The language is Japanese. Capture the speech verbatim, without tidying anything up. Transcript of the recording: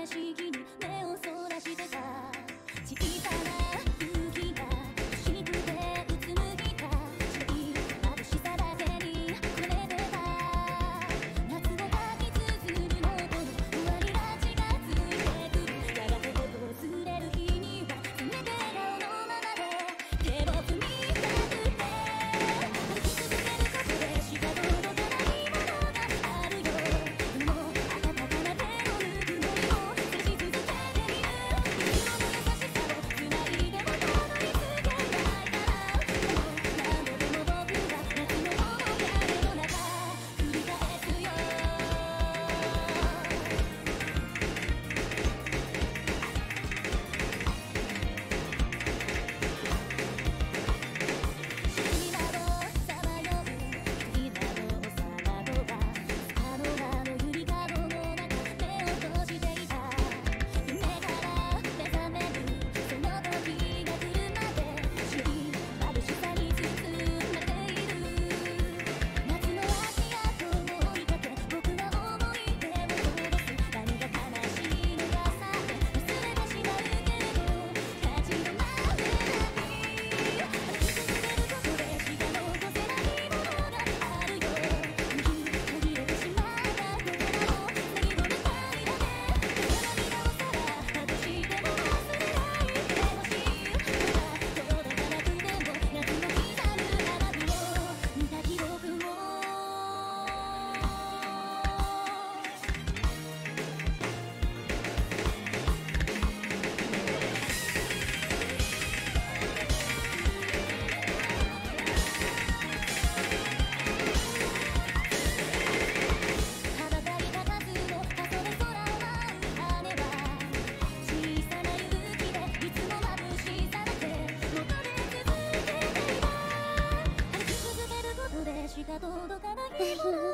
景色に目をそらしてた小さな夕日が欲しくてうつむいた眩しさだけに触れてた夏の秋包むノートに終わりがちがついてくるやがて訪れる日には全てがのままで手を踏みたくて歩き続けることでしか届かないものがあるよでも温かな手のぬくもりを接し続けてみる色の優しさを繋いでもたどり着けないからでも何度でも僕は夏の面影の中繰り返すよ島をさまようひなのお皿とはあの葉のゆりかごの中目を閉じていた夢から目覚めるその時が来るまで白い眩しさに包まれている夏の足跡を追いかけ僕は思い出を戻す何が悲しいのかさえ忘れてしまうけれど立ち止まれない歩き続けることでしか残せないものがあるよ途切れてしまった言葉をせき止めたいだけ手の涙をさら外しても忘れないでほしいまだ届かなくても夏の刻む花火を見た記憶を羽ばたいた数の黄昏空を舞う羽は小さな勇気でいつも眩しさだけ求め続けていた歩き続けることでしか届かないもの